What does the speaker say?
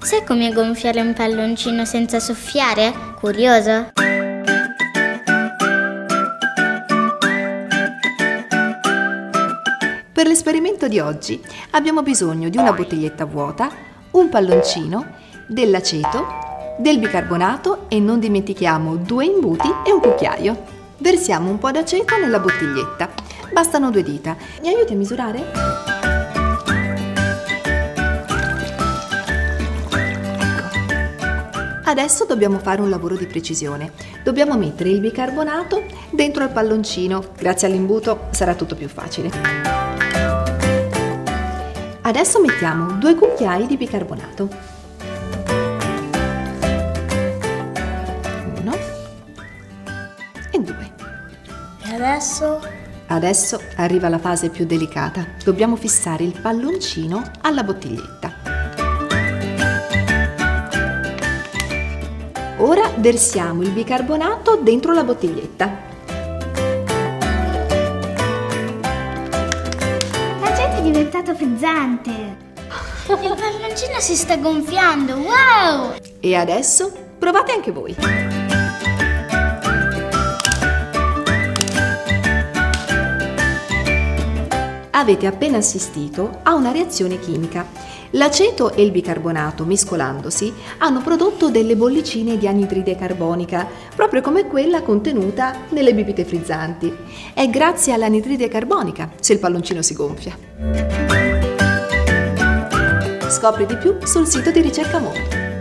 Sai come gonfiare un palloncino senza soffiare? Curioso? Per l'esperimento di oggi abbiamo bisogno di una bottiglietta vuota, un palloncino, dell'aceto, del bicarbonato e non dimentichiamo 2 imbuti e un cucchiaio. Versiamo un po' d'aceto nella bottiglietta. Bastano 2 dita. Mi aiuti a misurare? Ecco. Adesso dobbiamo fare un lavoro di precisione. Dobbiamo mettere il bicarbonato dentro il palloncino. Grazie all'imbuto sarà tutto più facile. Adesso mettiamo 2 cucchiai di bicarbonato. 1 e 2. E adesso? Adesso arriva la fase più delicata. Dobbiamo fissare il palloncino alla bottiglietta. Ora versiamo il bicarbonato dentro la bottiglietta. È diventato frizzante. Il palloncino si sta gonfiando. Wow! E adesso provate anche voi. Avete appena assistito a una reazione chimica. L'aceto e il bicarbonato, mescolandosi, hanno prodotto delle bollicine di anidride carbonica, proprio come quella contenuta nelle bibite frizzanti. È grazie all'anidride carbonica se il palloncino si gonfia. Scopri di più sul sito di Ricerca Mondo.